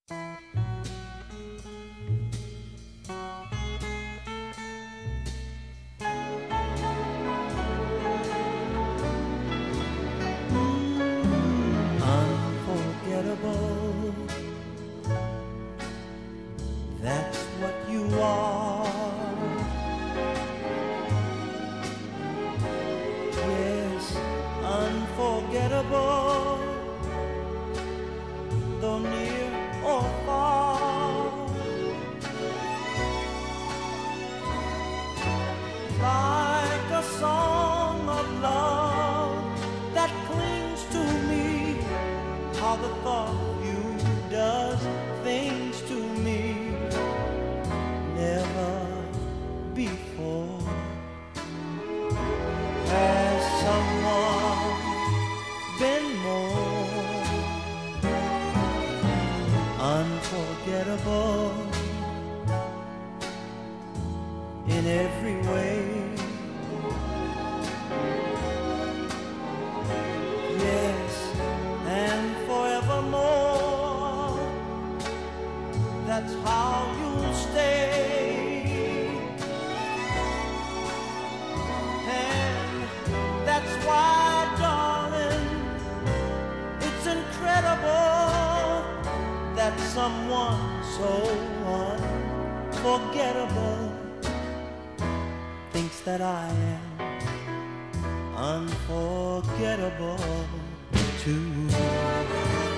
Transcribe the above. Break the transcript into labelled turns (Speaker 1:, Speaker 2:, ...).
Speaker 1: Unforgettable, that's what you are. Yes, unforgettable, though near or far. Like a song of love that clings to me, how the thought of you does things to me. Never before has someone been more unforgettable in every way. Yes, and forevermore, that's how you'll stay. And that's why, darling, it's incredible that someone so unforgettable thinks that I am unforgettable too.